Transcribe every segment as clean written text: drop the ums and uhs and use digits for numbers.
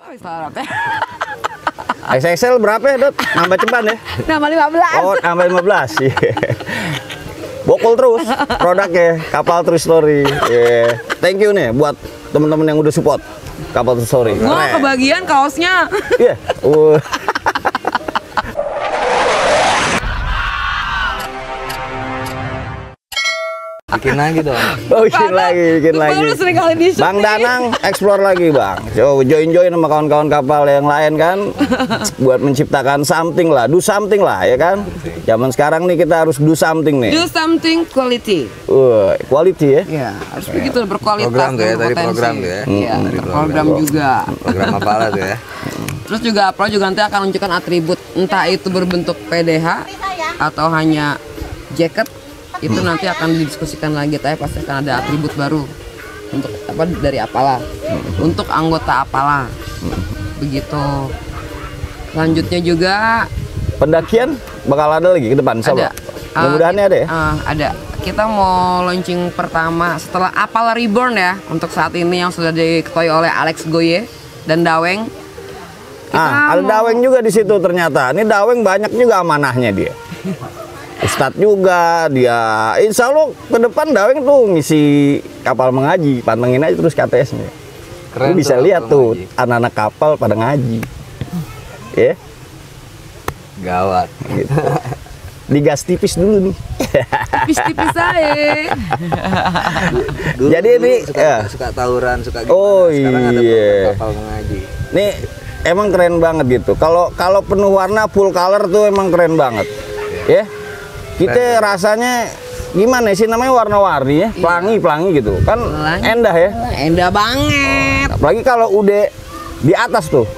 XXL berapa ya, Dot? Nambah ceban ya? Nambah 15. Oh, nambah 15. Iya. Bokol terus produknya, Kapal True Story. Yeah. Thank you nih buat teman-teman yang udah support Kapal True Story. Gua kebagian kaosnya. Iya. Bikin lagi dong. Oh, bikin lagi. Baru sering kali di Bang Danang explore lagi, Bang. Join sama kawan-kawan kapal yang lain kan, buat menciptakan something lah, do something lah, ya kan. Zaman sekarang nih kita harus do something nih. Do something quality. Quality ya? Iya, harus begitu berkualitas. Program tuh ya, tadi berpotensi. program tuh ya. Iya, program juga. Program apa lah tuh ya? Terus juga Pro juga nanti akan menunjukkan atribut, entah itu berbentuk PDH atau hanya jaket. Itu nanti akan didiskusikan lagi, tapi pasti akan ada atribut baru untuk apa, dari apalah, untuk anggota apalah, begitu. Selanjutnya juga pendakian bakal ada lagi ke depan, ada. Mudah-mudahan ada ya. Ada. Kita mau launching pertama setelah Apala Reborn ya, untuk saat ini yang sudah diketuai oleh Alex Goye dan Daweng. Ada Daweng juga di situ ternyata. Ini Daweng banyak juga amanahnya dia. Ustadz juga dia, insya Allah ke depan Daweng tuh ngisi kapal mengaji, pantengin aja terus KTS-nya. Keren. Lu bisa lihat tuh anak-anak kapal pada ngaji, ya. Gawat. Gitu. Digas tipis dulu nih. Tipis-tipis saya. Jadi ini suka tawuran, suka gimana. Oh sekarang ada iya. kapal mengaji. Nih emang keren banget gitu. Kalau penuh warna full color tuh emang keren banget, ya. Kita rasanya gimana sih namanya warna-warni ya, pelangi gitu kan, endah ya. Endah banget. Apalagi kalau udah di atas tuh.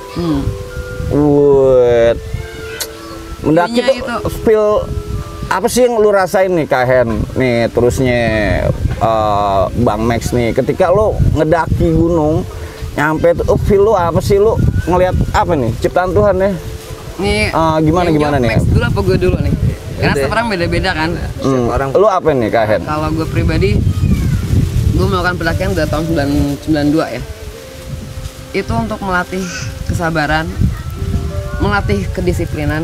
Mendaki tuh itu. Feel apa sih yang lu rasain nih Kak Hen nih, terusnya Bang Max nih, ketika lu ngedaki gunung nyampe tuh feel lu apa sih, lu ngelihat apa nih ciptaan Tuhan ya? Nih gimana nih? Max dulu apa gue dulu nih? Karena setiap orang beda-beda kan. Orang. Lu apa nih Kak Hen? Kalau gue pribadi, gue melakukan pendakian dari tahun 1992 ya. Itu untuk melatih kesabaran, melatih kedisiplinan,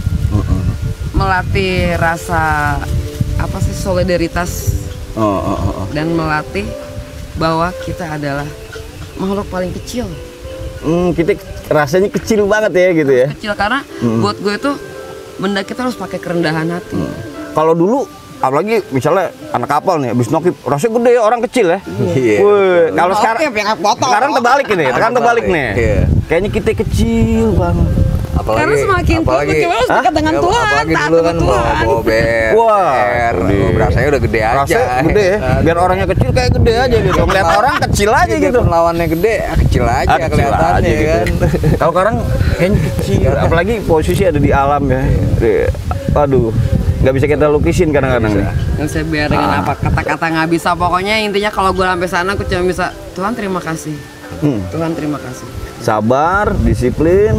melatih rasa apa sih, solidaritas, dan melatih bahwa kita adalah makhluk paling kecil. Kita rasanya kecil banget ya gitu ya. Kecil karena buat gue itu mendaki kita harus pakai kerendahan hati. Kalau dulu, apalagi misalnya anak kapal nih, habis nokip, rasanya gede ya, orang kecil ya. Kalau sekarang terbalik ini, terbalik nih. Kayaknya kita kecil banget. Apalagi, karena semakin tua kita harus dekat dengan Tuhan. Apalagi dulu kan bawa BR. Rasanya udah gede aja. Rasanya gede ya. Biar orangnya kecil kayak gede aja gitu. Ngeliat orang kecil aja gitu. Lawannya gede, kecil aja kelihatannya kan. Kalau sekarang kayaknya kecil. Apalagi posisi ada di alam ya. Aduh, nggak bisa kita lukisin kadang-kadang nih. Yang saya biar dengan apa kata-kata nggak bisa. Pokoknya intinya kalau gue sampai sana, aku cuma bisa Tuhan terima kasih. Tuhan terima kasih. Sabar, disiplin.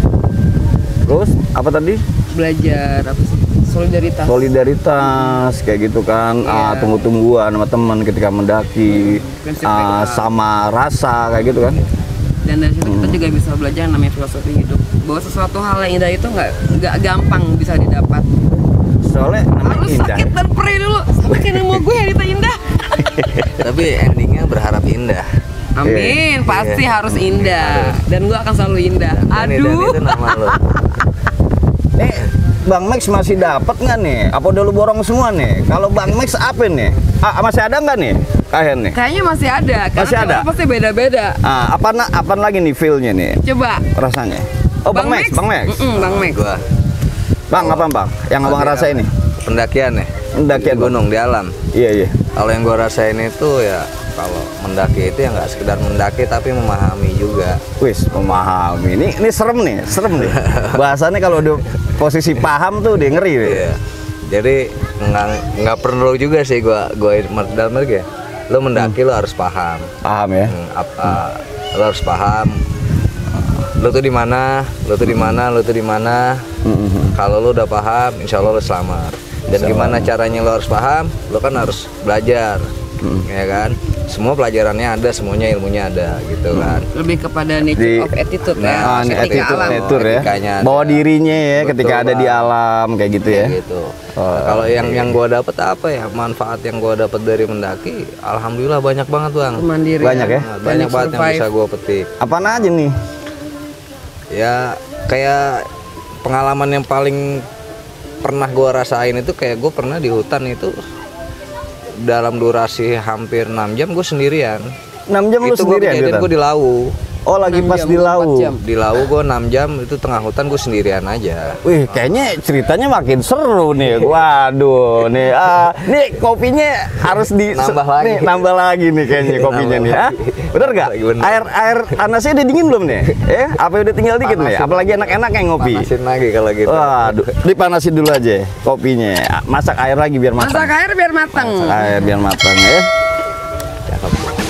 Terus apa tadi? Belajar apa sih? Solidaritas kayak gitu kan. Tunggu-tungguan sama teman ketika mendaki, sama rasa kayak gitu kan. Dan dari situ kita juga bisa belajar namanya filosofi hidup, bahwa sesuatu hal yang indah itu nggak gampang bisa didapat. Soalnya harus indah, sakit dan perih dulu sampai nemu gue yang itu indah. Tapi endingnya berharap indah. Amin, pasti harus indah. Dan gue akan selalu indah. Aduh. Dan itu nama lo. Nih, Bang Max masih dapat nggak nih? Apa udah lu borong semua nih? Kalau Bang Max apa nih? Masih ada nggak nih? Kahen nih? Kayaknya masih ada. Masih ada. Pasti beda-beda. Apaan lagi nih feel-nya nih? Coba. Rasanya. Oh, Bang Max. Bang Max. Gua. Bang, apa Bang? Yang Abang rasain nih? Pendakian ya. Pendakian gunung di alam. Iya. Kalau yang gua rasain itu ya, kalau mendaki itu ya nggak sekedar mendaki tapi memahami juga. Wis, memahami. Ini serem nih. Bahasannya kalau udah posisi paham tuh dia ngeri. Iya. Jadi nggak perlu juga sih gua dalam lagi ya. Lo mendaki lo harus paham. Paham ya. Lo harus paham. Lo tuh di mana. Kalau lo udah paham, insya Allah lo selamat. Dan gimana caranya lo harus paham? Lo kan harus belajar. ya kan. Semua pelajarannya ada, semuanya ilmunya ada gitu kan. Lebih kepada nature of attitude ya. Nah, ini Etika attitude alam. nature ya. Etikanya ada. Bawa dirinya ya Betul, ketika ada di Bang. alam kayak gitu ya. Kayak gitu. Nah, kalau yang gue dapet apa ya, manfaat yang gue dapet dari mendaki, alhamdulillah banyak banget Bang. Kemandirian. Banyak ya? Banyak banget yang survive. bisa gue petik. Apaan aja nih? Ya kayak pengalaman yang paling pernah gue rasain itu, kayak gue pernah di hutan itu dalam durasi hampir 6 jam gue sendirian. 6 jam lu Itu gue sendirian kejadian gitu? gue di Lawu. Oh lagi 6 pas jam, di 4 Lawu. jam. Di Lawu gue 6 jam itu tengah hutan gue sendirian aja. Wih, kayaknya ceritanya makin seru nih. Waduh, nih, nih kopinya harus di Nambah lagi. Nih, nambah lagi nih kayaknya kopinya nih. Nambah Ah, lagi. bener nggak? Lagi bener. Air panasnya udah dingin belum nih? Apa udah tinggal dikit nih? Panasin. Apalagi enak-enak yang ngopi. Panasin lagi kalau gitu. Waduh, dipanasin dulu aja kopinya. Masak air lagi biar matang. Masak air biar matang. Masak air biar matang ya. Cakep.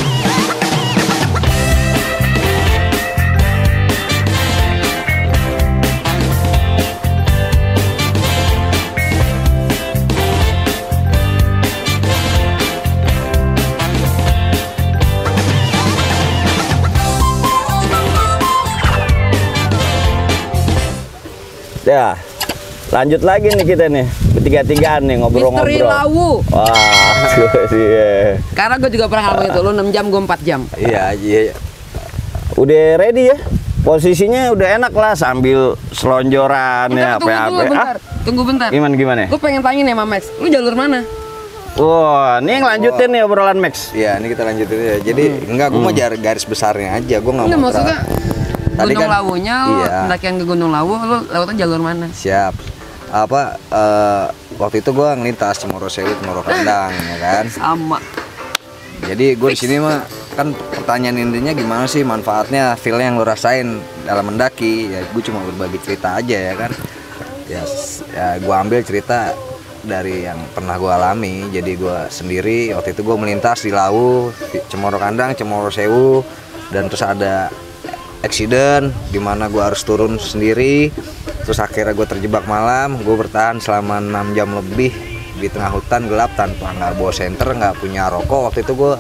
Ya, lanjut lagi nih kita nih bertiga-tigaan nih Misteri ngobrol-ngobrol. Lawu. Wah, iya. Karena gue juga pernah ngalamin itu. Lu 6 jam, gue 4 jam. Iya, iya. Udah ready ya? Posisinya udah enak lah sambil selonjoran ya, Tunggu bentar. Tunggu bentar. Gimana? Gue pengen tanya nih sama Max. Lu jalur mana? Wah, ini yang lanjutin nih obrolan Max. Iya, ini kita lanjutin ya. Jadi enggak, gue mau garis besarnya aja. Gue nggak Enggak, mau maksudnya Tadi Gunung kan- Lawunya, lu iya. pendakian ke Gunung Lawu, lu lewatnya jalur mana? Siap. Apa waktu itu gue ngelintas Cemoro Sewu, Cemoro Kandang ya kan. Sama. Jadi gue di sini mah kan pertanyaan intinya gimana sih manfaatnya, feel yang lo rasain dalam mendaki. Ya gue cuma berbagi cerita aja ya kan. Ya gue ambil cerita dari yang pernah gue alami. Jadi gue sendiri waktu itu gue melintas di Lawu, Cemoro Kandang, Cemoro Sewu, dan terus ada accident di mana gue harus turun sendiri. Terus akhirnya gue terjebak malam. Gue bertahan selama 6 jam lebih di tengah hutan gelap tanpa nggak bawa senter, nggak punya rokok. Waktu itu gue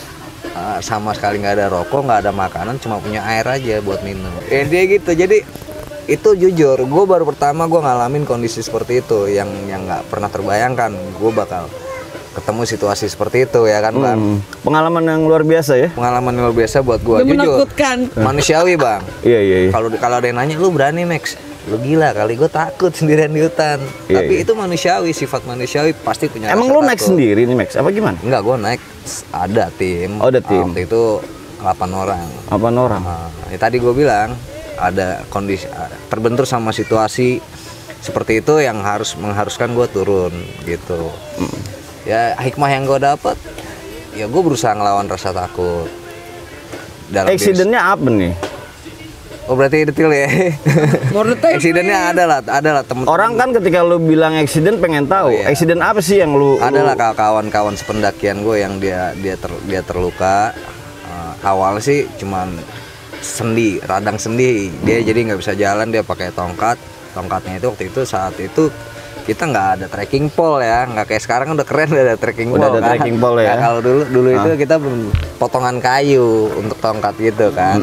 sama sekali nggak ada rokok, nggak ada makanan, cuma punya air aja buat minum. Dia gitu. Jadi itu jujur, gue baru pertama gue ngalamin kondisi seperti itu yang nggak pernah terbayangkan gue bakal ketemu situasi seperti itu ya kan Bang. Pengalaman yang luar biasa ya. Pengalaman yang luar biasa buat gue, Udah jujur. menakutkan. Manusiawi Bang. Iya. Kalau ada yang nanya, lu berani Max? Lu gila kali, gue takut sendirian di hutan. Iya, Tapi iya. itu manusiawi, sifat manusiawi pasti punya. Emang rasa lu naik takut. sendiri nih Max? Apa gimana? Enggak, gue naik ada tim. Oh, ada tim. Waktu itu 8 orang. Apa orang? Ya, tadi gue bilang ada kondisi terbentur sama situasi seperti itu yang mengharuskan gue turun gitu. Ya hikmah yang gue dapat, ya gue berusaha ngelawan rasa takut. Dalam diri- Accidentnya apa nih? Oh berarti detail ya. More detail, Accidentnya adalah temen. Orang kan ketika lu bilang accident pengen tahu. Oh, iya. Accident apa sih yang lu? Adalah kawan-kawan sependakian gue yang dia terluka. Awal sih cuman radang sendi. Dia jadi nggak bisa jalan, dia pakai tongkat. Tongkatnya itu waktu itu saat itu kita nggak ada trekking pole ya, nggak kayak sekarang udah keren udah ada trekking pole. Udah ada trekking pole ya. Nah, kalau dulu itu kita potongan kayu untuk tongkat gitu kan.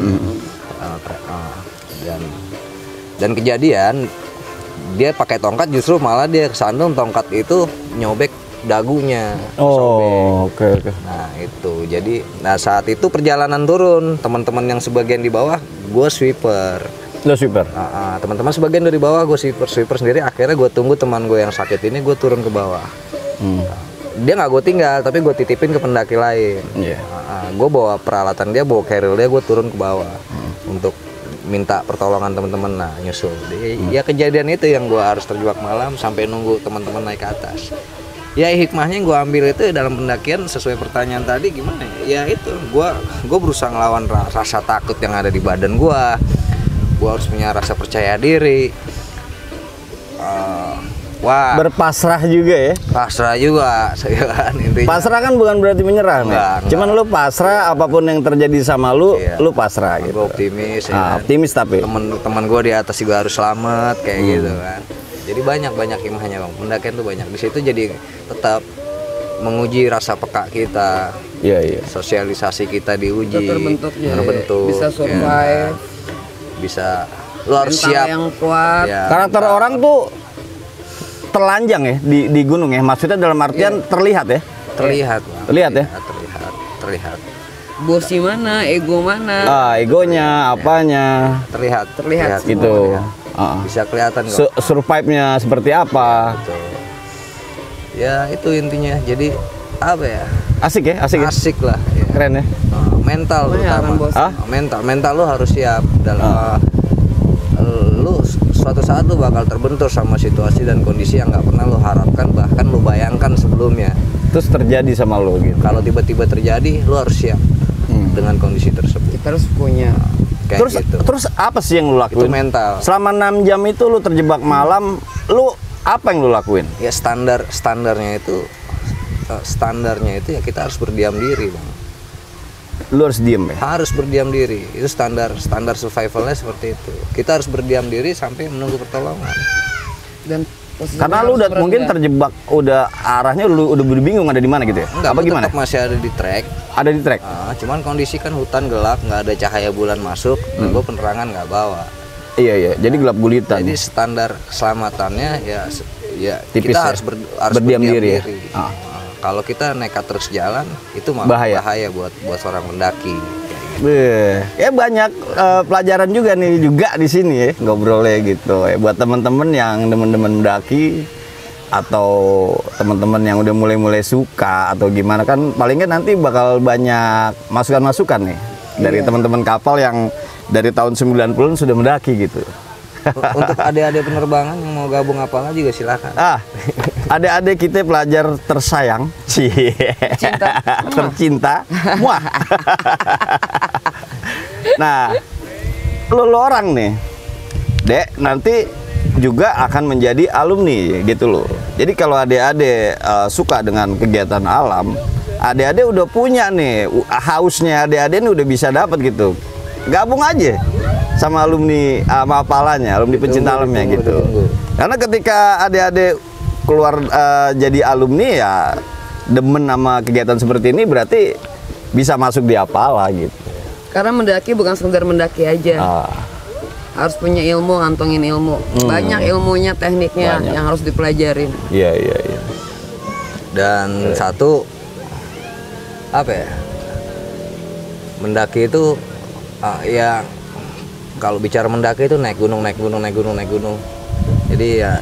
Dan kejadian dia pakai tongkat justru malah dia kesandung tongkat itu nyobek dagunya. Oh, oke. Nah itu jadi, saat itu perjalanan turun teman-teman yang sebagian di bawah gue sweeper. Lo super. Teman-teman sebagian dari bawah gue sweeper sendiri. Akhirnya gue tunggu teman gue yang sakit ini, gue turun ke bawah. Dia nggak gue tinggal tapi gue titipin ke pendaki lain. Iya. Gue bawa peralatan dia, bawa carrier dia, gue turun ke bawah untuk minta pertolongan teman-teman nyusul. Ya kejadian itu yang gue harus terjebak malam sampai nunggu teman-teman naik ke atas. Ya hikmahnya yang gue ambil itu dalam pendakian sesuai pertanyaan tadi gimana ya itu gue berusaha ngelawan rasa takut yang ada di badan gue harus punya rasa percaya diri. Wah, Berpasrah juga ya. pasrah juga kan intinya. Pasrah kan bukan berarti menyerah, Max. Enggak. Cuman lu pasrah apapun yang terjadi sama lu, Iya. lu pasrah Gue gitu. optimis ya. Optimis tapi. Teman-teman gue di atas juga harus selamat kayak gitu kan. Jadi banyak hikmahnya Bang. Pendakian tuh banyak. Di situ jadi tetap menguji rasa peka kita, Iya. sosialisasi kita diuji, terbentuk, bisa survive, bisa lu harus mental siap. yang kuat. Ya, Karakter mental. orang tuh telanjang ya di gunung ya. Maksudnya dalam artian terlihat ya. terlihat, Bang. Terlihat ya? Terlihat. Bosi mana, ego mana, Egonya, apanya, Terlihat gitu. Bisa kelihatan kok. Survive-nya seperti apa? Betul. Ya itu intinya. Jadi apa ya? Asik ya, asik ya. Asik lah. Ya. Keren ya. Mental Pokoknya terutama. akan bosan. Mental lu harus siap dalam lu suatu saat lu bakal terbentur sama situasi dan kondisi yang nggak pernah lu harapkan, bahkan lu bayangkan sebelumnya. Terus terjadi sama lo gitu. Kalau tiba-tiba terjadi, lu harus siap dengan kondisi tersebut. kita harus punya. Kayak Terus gitu. terus apa sih yang lu lakuin? Itu mental. Selama 6 jam itu lu terjebak malam, lu apa yang lu lakuin? Ya standarnya itu ya kita harus berdiam diri, Bang. Lu harus diem ya. Harus berdiam diri. Itu standar survivalnya seperti itu. Kita harus berdiam diri sampai menunggu pertolongan. Dan posisi Karena harus lu udah mungkin merendah. terjebak, udah arahnya lu udah bingung ada di mana gitu ya. Enggak, Apa gimana? tetap masih ada di track. Ada di track. Cuman kondisi kan hutan gelap, nggak ada cahaya bulan masuk, dan gua penerangan nggak bawa. Iya. Jadi gelap gulita. Jadi standar keselamatannya ya Tipis kita ya? harus Berdiam diri ya? Kalau kita nekat terus jalan itu malah Bahaya. buat seorang pendaki. Ya banyak pelajaran juga nih juga di sini ya ngobrolnya gitu. Ya, buat teman-teman yang demen-demen mendaki atau teman-teman yang udah mulai suka atau gimana kan palingnya nanti bakal banyak masukan-masukan nih dari teman-teman kapal yang dari tahun 90-an sudah mendaki gitu. Untuk adik-adik penerbangan yang mau gabung apalah juga silakan. Adik-adik kita pelajar tersayang, tercinta, muah. Nah, lo orang nih, Dek, nanti juga akan menjadi alumni gitu loh. Jadi kalau adik-adik suka dengan kegiatan alam, adik-adik udah punya nih hausnya, adik-adik ini udah bisa dapat gitu. Gabung aja sama alumni sama apalanya, alumni pencinta alamnya gitu. Karena ketika adik-adik keluar jadi alumni ya demen sama kegiatan seperti ini berarti bisa masuk di apalah gitu. Karena mendaki bukan sekedar mendaki aja. Harus punya ilmu, ngantongin ilmu. Banyak ilmunya, tekniknya yang harus dipelajarin. Iya. Dan satu apa ya? Mendaki itu ya kalau bicara mendaki itu naik gunung. Jadi ya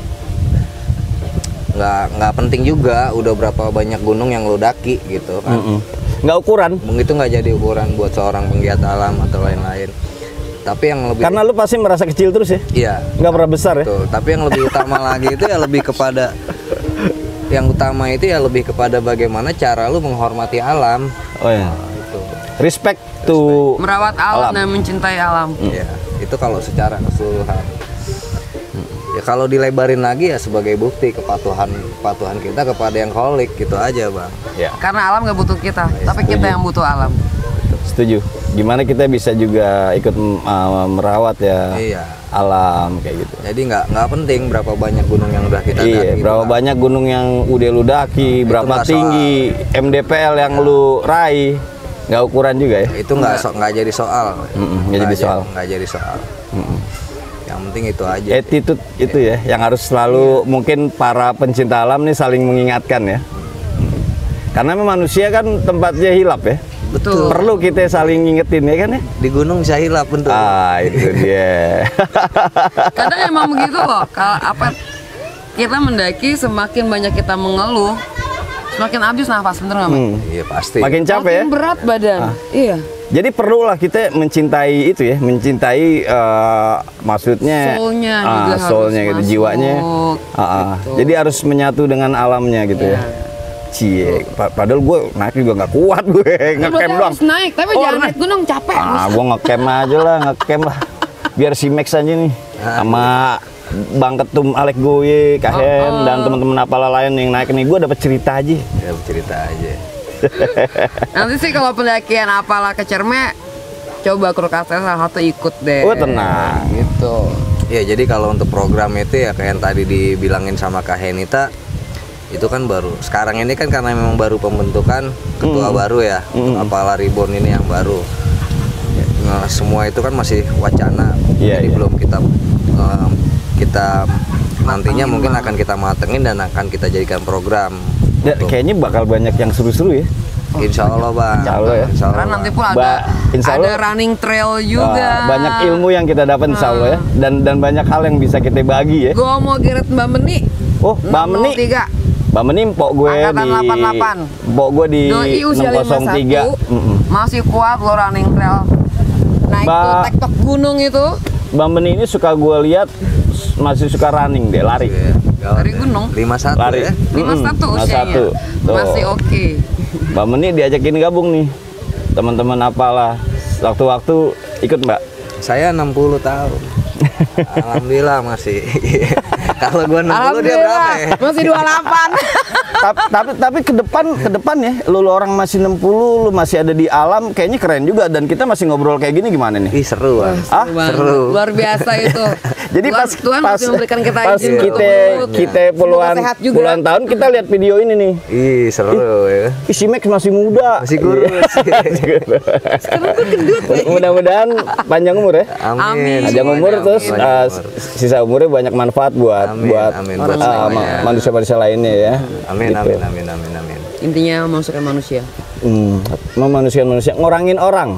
nggak penting juga udah berapa banyak gunung yang lo daki gitu kan. Nggak ukuran. Itu nggak jadi ukuran buat seorang penggiat alam atau lain-lain. Tapi yang lebih Karena lu pasti merasa kecil terus ya. Iya. Nggak pernah besar ya. Betul. Tapi yang lebih utama lagi itu ya lebih kepada bagaimana cara lu menghormati alam. Oh ya. Itu. Respect to Merawat alam dan mencintai alam. Iya. Itu kalau secara keseluruhan. Ya kalau dilebarin lagi ya sebagai bukti kepatuhan kita kepada yang holik gitu aja, Bang. Ya. Karena alam nggak butuh kita, tapi kita yang butuh alam. Setuju. Gimana kita bisa juga ikut merawat ya alam kayak gitu. Jadi nggak penting berapa banyak gunung yang udah kita daki. Iya, berapa banyak gunung yang udah lu daki, berapa tinggi MDPL yang lu raih. Nggak ukuran juga ya. Itu nggak jadi soal. Nggak jadi soal. Yang penting itu aja. Attitude itu ya yang harus selalu mungkin para pencinta alam nih saling mengingatkan ya. Karena memang manusia kan tempatnya hilap ya. Betul. Perlu kita saling ngingetin ya kan ya. Di gunung bisa hilap bentuk. Itu dia. Kadang emang begitu loh. Kalau kita mendaki semakin banyak kita mengeluh, semakin habis nafas, bener nggak, Mas? Iya pasti. Makin capek ya. Makin berat badan. Iya. Jadi perlulah kita mencintai itu ya, mencintai maksudnya Soulnya juga soulnya harus gitu, masuk, jiwanya. gitu. Jadi harus menyatu dengan alamnya gitu ya. Cie, padahal gue naik juga nggak kuat gue ngecamp doang. Harus naik, tapi jangan naik gunung capek. Gue ngecamp aja lah, ngecamp lah. Biar si Max aja nih sama Bang Ketum, Alek Goye, Kahen dan teman-teman apalah lain yang naik nih, gue dapat cerita aja. Nanti sih kalau pendakian apalah ke Cerme, coba kru kastel salah satu ikut deh. Tenang. Gitu. Ya jadi kalau untuk program itu ya kayak yang tadi dibilangin sama Kak Henita, itu kan baru sekarang ini kan karena memang baru pembentukan ketua baru ya, kepala Reborn ini yang baru. Nah, semua itu kan masih wacana, jadi belum kita nantinya mungkin akan kita matengin dan akan kita jadikan program. Kayaknya bakal banyak yang seru-seru ya. Insya Allah bang. Insya Allah ya. Karena nanti pun ada running trail juga. Banyak ilmu yang kita dapat Insya Allah ya. Dan banyak hal yang bisa kita bagi ya. Gue mau geret Mbak Meni. Oh Mbak Meni. Mbak Meni mpok gue angkatan di 88. Mpok gue di Doi usia 603. Masih kuat lo running trail. Naik tuh tektok gunung itu. Mbak Meni ini suka gue lihat masih suka running deh, lari. Dari gunung. 51 lari. ya. 51 usianya. Masih oke. Mbak Meni diajakin gabung nih. Teman-teman apalah. Waktu-waktu ikut Mbak. Saya 60 tahun. Alhamdulillah masih. Kalau gua 60 dia berapa ya? Masih 28. tapi ke depan ya, lu orang masih 60, lu masih ada di alam, kayaknya keren juga. Dan kita masih ngobrol kayak gini gimana nih? Ih seru bang. Seru. Luar biasa itu. Jadi Tuhan masih memberikan kita izin kita puluhan tahun kita lihat video ini nih. Ih seru ya. Si Max masih muda. Masih kurus. Sekarang tuh gendut. Mudah-mudahan panjang umur ya. Amin. Panjang umur terus sisa umurnya banyak manfaat buat manusia-manusia lainnya ya. Amin, gitu. amin. Intinya memanusiakan manusia. Memanusiakan manusia, ngorangin orang.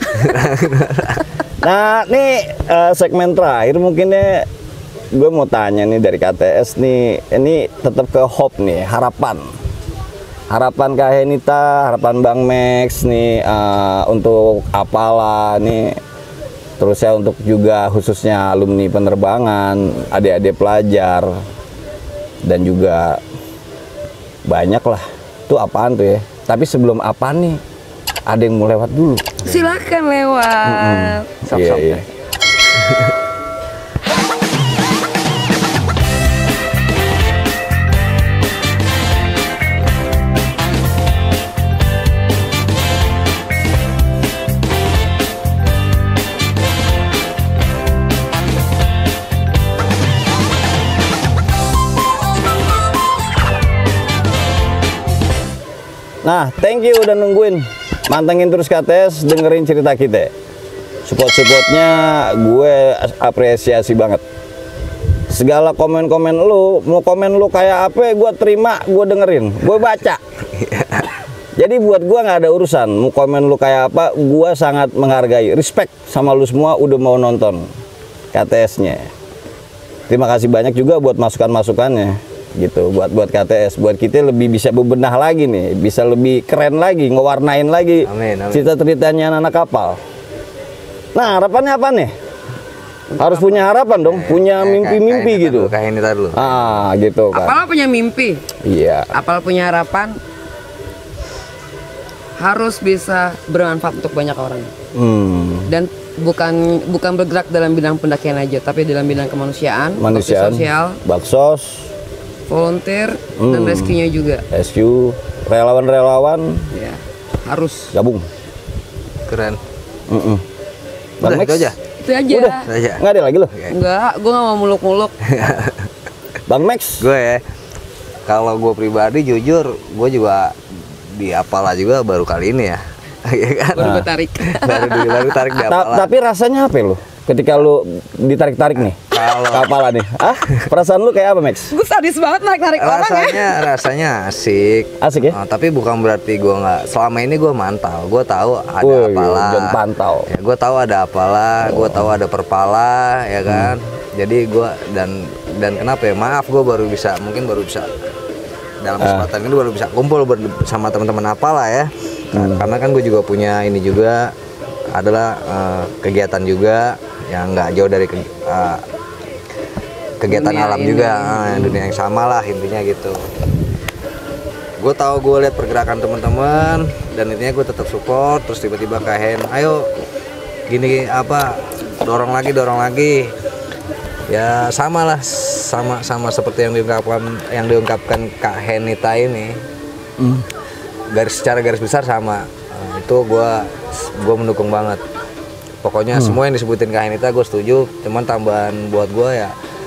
Nah, nih segmen terakhir mungkinnya gue mau tanya nih dari KTS nih, ini tetap ke hope nih, harapan Kak Henita, harapan Bang Max nih untuk apalah nih, terus ya untuk juga khususnya alumni penerbangan, adik-adik pelajar, dan juga banyak lah. Itu apaan tuh ya? Tapi sebelum apaan nih, ada yang mau lewat dulu. Silakan lewat. Iya. Nah, thank you udah nungguin. Mantengin terus KTS, dengerin cerita kita. Support-supportnya gue apresiasi banget. Segala komen-komen lu, mau komen lu kayak apa, gue terima, gue dengerin, gue baca. Jadi buat gue nggak ada urusan, mau komen lu kayak apa, gue sangat menghargai. Respect sama lu semua udah mau nonton KTS-nya. Terima kasih banyak juga buat masukan-masukannya. Gitu buat KTS, buat kita lebih bisa bebenah lagi nih, bisa lebih keren lagi, ngewarnain lagi cerita-ceritanya anak kapal. Nah, harapannya apa nih? Harus punya harapan dong, punya mimpi-mimpi gitu. Kayak ini dulu. Gitu kan. Apal punya mimpi. Iya. Apal punya harapan. Harus bisa bermanfaat untuk banyak orang. Dan bukan bergerak dalam bidang pendakian aja, tapi dalam bidang kemanusiaan, sosial, baksos, volunteer, dan rescue-nya juga. Rescue, relawan-relawan. Ya, harus gabung. Keren. Bang Max? Itu aja. Itu aja. Udah. Nggak ada lagi loh? Enggak, gue nggak mau muluk-muluk. Bang Max? Gue ya, kalau gue pribadi jujur, gue juga di Apala juga baru kali ini ya. Baru tarik. baru tarik di Apala. Tapi rasanya apa lo? Ketika lu ditarik-tarik nih, Apala nih, perasaan lu kayak apa Max? Gue sadis banget narik-narik orang ya. Rasanya asik. Asik ya? Tapi bukan berarti gue nggak. Selama ini gue mantau, gue tahu ada Apala. Jangan pantau. Ya, gue tahu ada Apala, gue tahu ada Perpala, ya kan. Jadi gue dan kenapa ya? Maaf, gue mungkin baru bisa dalam kesempatan ini baru bisa kumpul sama teman-teman Apala ya. Karena kan gue juga punya ini juga adalah kegiatan juga yang nggak jauh dari kegiatan dunia alam ini. Juga dunia yang sama lah intinya gitu. Gue tahu, gue lihat pergerakan teman-teman dan intinya gue tetap support. Terus tiba-tiba Kak Hen, ayo gini apa, dorong lagi ya, sama seperti yang diungkapkan Kak Henita ini. Secara garis besar sama. Itu gue mendukung banget. Pokoknya semua yang disebutin Kak Henita gue setuju. Cuman tambahan buat gue ya,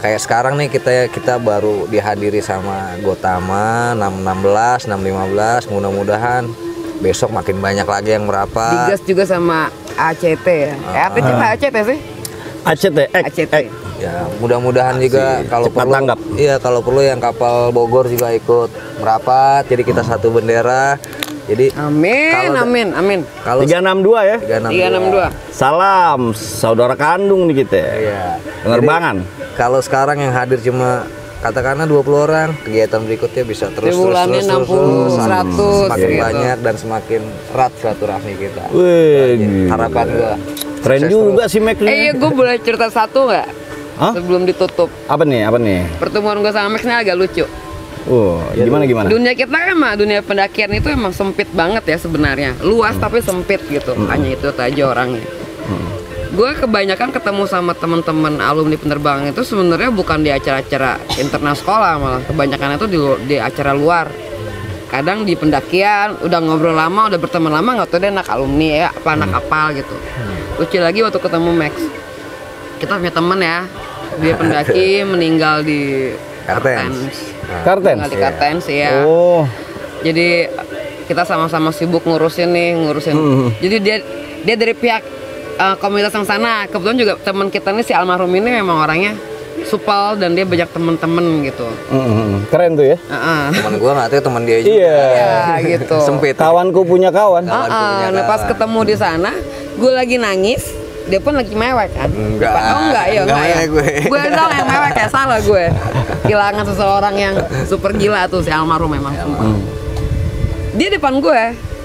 kayak sekarang nih kita baru dihadiri sama Gotama 616, 615, mudah-mudahan besok makin banyak lagi yang merapat. Digas juga sama ACT ya. Apa sih Pak ACT sih? ACT. Ya, mudah-mudahan juga kalau cepat perlu tanggap. Iya, kalau perlu yang kapal Bogor juga ikut merapat. Jadi kita satu bendera. Jadi Amin. kalau 362 ya. 362. Salam saudara kandung nih kita. Iya. Penerbangan. Kalau sekarang yang hadir cuma katakanlah 20 orang, kegiatan berikutnya bisa terus Bulannya 60, 100 semakin gitu. banyak dan semakin erat silaturahmi kita. Wih, Harapan gua. keren juga sih Max. Iya, gue boleh cerita satu nggak? Hah? Sebelum ditutup. Apa nih? Pertemuan gue sama Max ini agak lucu. Gimana? Dunia kita emang, dunia pendakian itu emang sempit banget ya sebenarnya. Luas tapi sempit gitu. Hanya itu aja orangnya. Gue kebanyakan ketemu sama teman-teman alumni penerbangan itu sebenarnya bukan di acara-acara internal sekolah, malah kebanyakan itu di acara luar. Kadang di pendakian udah ngobrol lama, udah berteman lama, nggak tahu dia anak alumni ya, apa anak kapal gitu. Lucu lagi waktu ketemu Max, kita punya temen ya, dia pendaki meninggal di Kartens. Meninggal di Kartens ya. Oh. Jadi kita sama-sama sibuk ngurusin. Jadi dia dari pihak komunitas yang sana. Kebetulan juga teman kita nih si almarhum ini memang orangnya supel dan dia banyak temen-temen gitu. Keren tuh ya. Teman gua nggak tahu teman dia juga. Iya gitu. Sempit. Kawanku punya kawan. Nah pas ketemu di sana, gue lagi nangis, dia pun lagi mewek kan. Enggak. Enggak ya. Gue dong yang mewek ya, salah gue. Kehilangan seseorang yang super gila tuh si almarhum memang. Dia depan gue.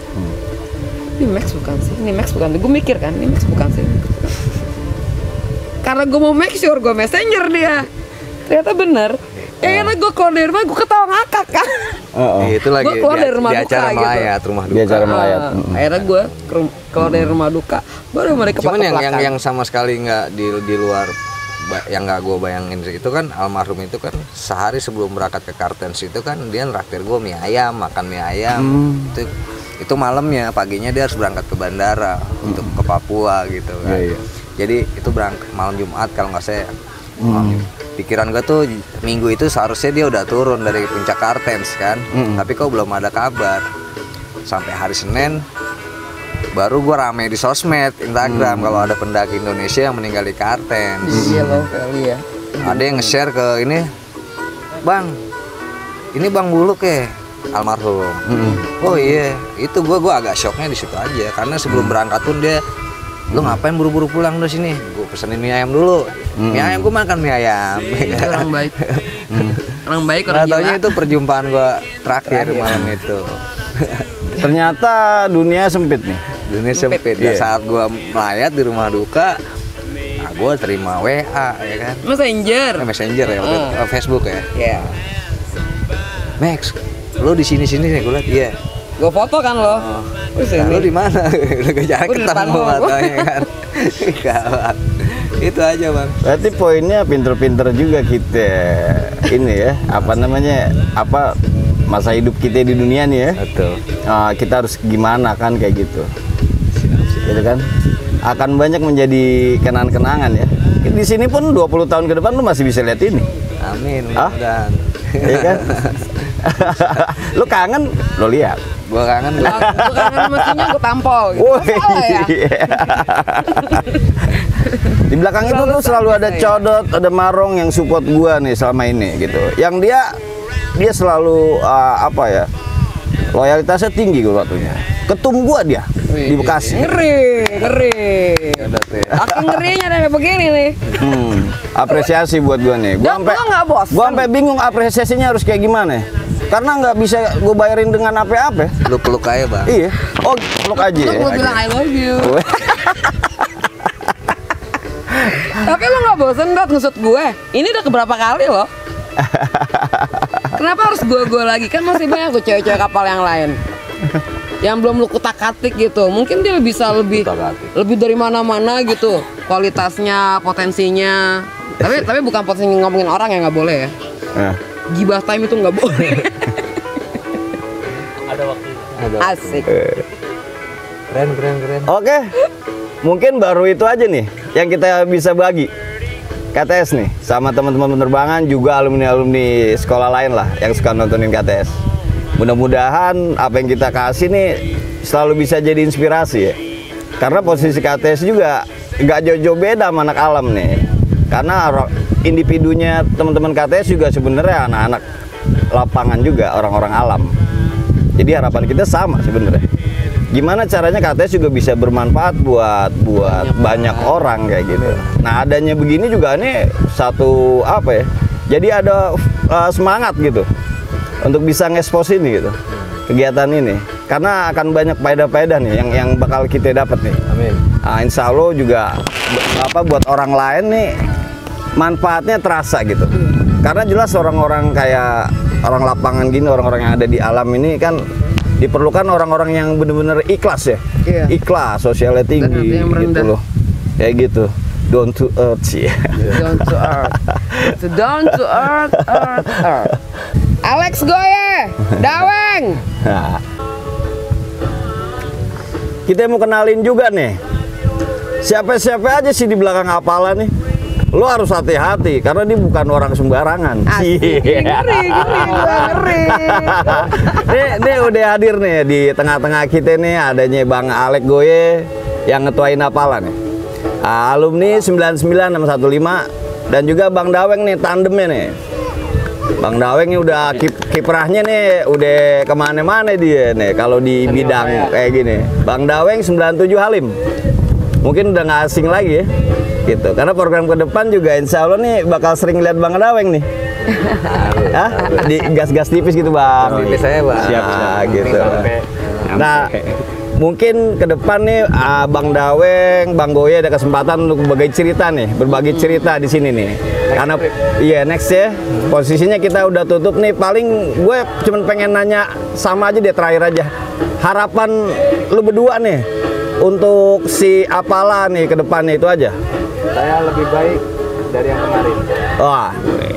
Ini Max bukan sih? Gue mikir kan, ini Max bukan sih? Karena gue mau make sure, gue messenger dia. Ternyata bener. Karena gue keluar dari rumah, gue ketawa ngakak kan. Itu lagi Gue keluar dari rumah di duka acara gitu. melayat, rumah duka. Di acara melayat. Akhirnya gue keluar dari rumah duka, baru mereka Cuman yang sama sekali nggak di luar yang nggak gue bayangin itu kan almarhum itu kan sehari sebelum berangkat ke Kartens itu kan dia nraktir gue mie ayam, makan mie ayam. Itu malamnya, paginya dia harus berangkat ke bandara untuk ke Papua gitu kan. Jadi itu berangkat malam Jumat kalau nggak saya. Pikiran gue tuh minggu itu seharusnya dia udah turun dari puncak Kartens kan, tapi kok belum ada kabar. Sampai hari Senin baru gue rame di sosmed Instagram kalau ada pendaki Indonesia yang meninggal di Kartens. Iya loh kali ya. Ada yang nge-share ke ini, Bang, ini Bang Buluk ya, almarhum. Oh iya, itu gue agak shocknya di situ aja karena sebelum berangkat pun dia, lu ngapain buru-buru pulang dari sini? Gue pesenin mie ayam dulu. Mie ayam gue makan mie ayam. Orang baik. Orang baik, orang Nah, gila. taunya itu perjumpaan gue terakhir malam itu. Ternyata dunia sempit nih. Dunia sempit. Dan saat gue melayat di rumah duka, nah gue terima WA ya kan. Messenger ya, Facebook ya. Iya. Max, lo di sini nih gue liat. Iya. Gue foto kan lo. Lo di mana? Udah gak jarang Gua di depan ketemu lo. matanya kan. Gawat. Itu aja bang. Berarti poinnya pinter-pinter juga kita. Ini ya, apa namanya? Masa hidup kita di dunia nih ya. Betul. Kita harus gimana kan kayak gitu. Gitu kan? Akan banyak menjadi kenangan-kenangan ya. Di sini pun 20 tahun ke depan lu masih bisa lihat ini. Amin. Dan Iya kan? Lu kangen, lo lihat. Gua kangen. Gue kangen mestinya gue tampol gitu. Salah ya. Di belakang itu tuh selalu ada Codot, ada Marong yang support gua nih selama ini gitu. Yang dia selalu loyalitasnya tinggi gua waktunya. Ketum gua dia di Bekasi. Ngeri. Aku ngerinya kayak begini nih. Apresiasi buat gua nih. Lo nggak bosan? Gua sampai bingung apresiasinya harus kayak gimana. Karena nggak bisa gua bayarin dengan apa-apa. Lu peluk aja bang. Iya. Oh, peluk aja. Lu bilang I love you. Tapi lo nggak bosen Dot ngesut gue? Ini udah keberapa kali loh? Kenapa harus gue lagi? Kan masih banyak tuh cewek-cewek kapal yang lain yang belum lu kutak-katik gitu. Mungkin dia bisa lebih dari mana-mana gitu kualitasnya, potensinya. Tapi bukan potensi ngomongin orang yang nggak boleh ya. Gibah time itu nggak boleh. Ada waktunya. Asik. Keren. Oke. Mungkin baru itu aja nih yang kita bisa bagi. KTS nih sama teman-teman penerbangan juga alumni-alumni sekolah lain lah yang suka nontonin KTS. Mudah-mudahan apa yang kita kasih nih selalu bisa jadi inspirasi ya. Karena posisi KTS juga nggak jauh-jauh beda sama anak alam nih. Karena individunya teman-teman KTS juga sebenarnya anak-anak lapangan juga, orang-orang alam. Jadi harapan kita sama sebenarnya. Gimana caranya KTS juga bisa bermanfaat buat banyak orang kayak gitu. Nah, adanya begini juga nih satu apa ya? Jadi ada semangat gitu untuk bisa ngekspos ini gitu. Kegiatan ini. Karena akan banyak faedah-faedah nih yang bakal kita dapat nih. Amin. Nah, insya Allah juga buat orang lain nih manfaatnya terasa gitu. Karena jelas orang-orang kayak orang lapangan gini, orang-orang yang ada di alam ini kan diperlukan orang-orang yang benar-benar ikhlas ya. Iya. Ikhlas, sosialnya tinggi yang gitu rendah. loh. Kayak gitu. Down to earth sih. Down to earth. So down to earth, earth. Alex Goye, Daweng. Nah. Kita mau kenalin juga nih. Siapa-siapa aja sih di belakang Apala nih. Lo harus hati-hati karena dia bukan orang sembarangan. Asik. Ngeri. Nih udah hadir nih di tengah-tengah kita nih adanya Bang Alex Goye yang ngetuain Apala nih. Alumni 99615 dan juga Bang Daweng nih tandemnya nih. Bang Daweng ini udah kiprahnya nih udah kemana-mana dia nih kalau di bidang kayak gini. Bang Daweng 97 Halim. Mungkin udah nggak asing lagi ya. Gitu. Karena program ke depan juga insya Allah nih bakal sering lihat Bang Daweng nih. Hah? Di gas-gas tipis gitu Bang. Tipis saya Bang. Siap. Gitu. Nah, mungkin ke depan nih Bang Daweng, Bang Goye ada kesempatan untuk berbagi cerita di sini nih. Karena iya next ya. Posisinya kita udah tutup nih. Paling gue cuman pengen nanya sama aja deh terakhir aja. Harapan lu berdua nih untuk si Apala nih ke depannya itu aja. Saya lebih baik dari yang kemarin. Wah.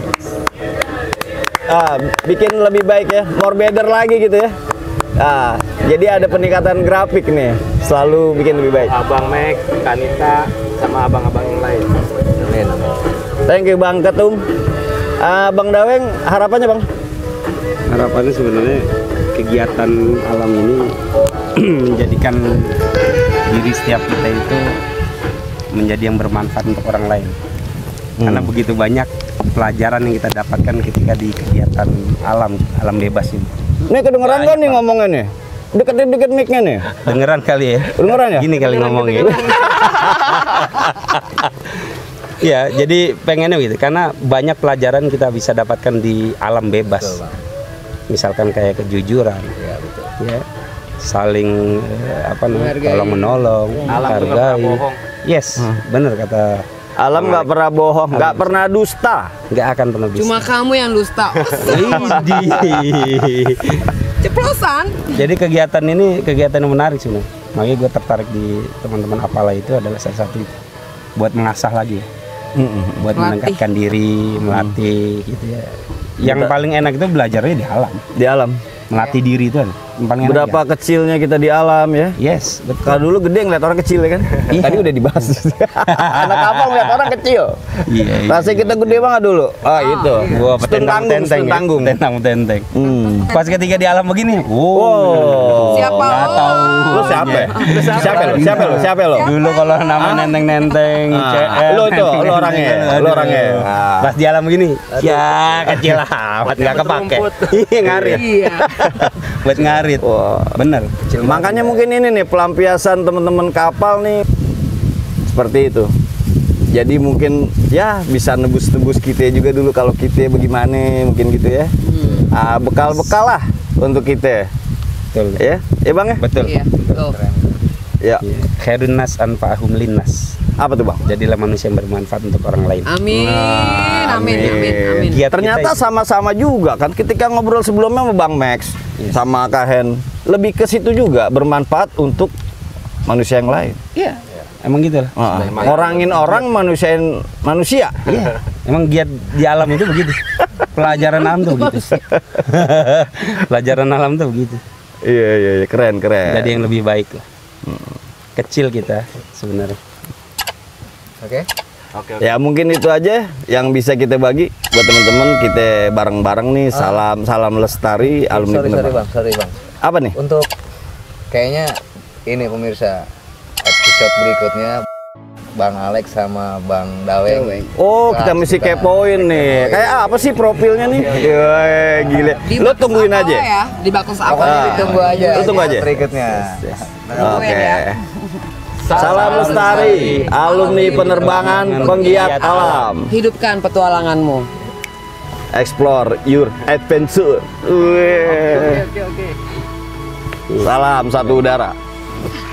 Bikin lebih baik ya, more better lagi gitu ya. Jadi ada peningkatan grafik nih, selalu bikin lebih baik. Abang Max, Kanita, sama abang-abang yang lain. Amin. Thank you Bang Ketum. Bang Daweng, harapannya Bang? Harapannya sebenarnya kegiatan alam ini menjadikan diri setiap kita itu menjadi yang bermanfaat untuk orang lain. Karena begitu banyak pelajaran yang kita dapatkan ketika di kegiatan alam bebas ini. Ini kedengeran kan nih ngomongnya nih? Deket-deket mic-nya nih. Dengeran kali ya? Dengeran ya? Gini kali ngomongnya. Ya, jadi pengennya gitu. Karena banyak pelajaran kita bisa dapatkan di alam bebas. Misalkan kayak kejujuran. Ya. Saling tolong menolong, hargai. Yes, benar kata. Alam nggak pernah bohong, nggak pernah dusta. Nggak akan pernah bisa. Cuma kamu yang dusta. Ceplosan. Jadi kegiatan ini kegiatan yang menarik sih. Makanya gue tertarik di teman-teman Apala itu adalah salah satu itu. Buat mengasah lagi. Buat meningkatkan diri, melatih gitu ya. Yang paling enak itu belajarnya di alam. Di alam. Melatih diri itu kan. Yang paling enak Berapa ya. kecilnya kita di alam ya? Yes, betul. Kalau dulu gede ngeliat orang kecil ya kan? Tadi udah dibahas. Anak kapal ngeliat orang kecil. Iya. Rasanya kita gede banget dulu. Itu. Gua Stun tanggung, stun tanggung. Tentang. Pas ketika di alam begini, Siapa nggak lo? tahu. Lu siapa? Siapa lo? Dulu kalau nama nenteng-nenteng, CR. Lu tuh, lu orangnya. Pas di alam begini, ya kecil amat nggak kepake. Iya ngarit. Iya. Buat ngarit. Bener. Makanya mungkin ini nih pelampiasan teman-teman kapal nih seperti itu. Jadi mungkin ya bisa nebus-nebus kita juga dulu kalau kita bagaimana mungkin gitu ya. Bekal-bekal lah untuk kita. Betul. Ya Bang ya? Betul. Iya, tuh. Ya. Khairun nas anfa'ahum linnas. Apa tuh Bang? Jadilah manusia yang bermanfaat untuk orang lain. Amin. Amin. Giat Ternyata kita sama-sama juga kan ketika ngobrol sebelumnya sama Bang Max sama Kak Hen, lebih ke situ juga bermanfaat untuk manusia yang lain. Iya. Emang gitu lah. Ngorangin orang, manusiain manusia. Iya. Emang giat di alam itu begitu. Pelajaran alam tuh begitu. Pelajaran alam tuh begitu. Iya, keren. Jadi yang lebih baik lah. Kecil kita sebenarnya. Oke. Oke. Ya mungkin itu aja yang bisa kita bagi buat teman-teman. Kita bareng-bareng nih. Salam lestari alumni penerbang. Sorry bang. Apa nih? Untuk kayaknya ini pemirsa episode berikutnya Bang Alex sama Bang Daweng. Oh, kita mesti kepoin nih. Kayak apa sih profilnya nih? Wah, gile. Lo tungguin aja. Ya, di bakus apa? Pokoknya ditunggu aja. Lu tunggu aja. Berikutnya. Oke. Salam lestari, alumni penerbangan penggiat alam. Hidupkan petualanganmu. Explore your adventure. Salam satu udara.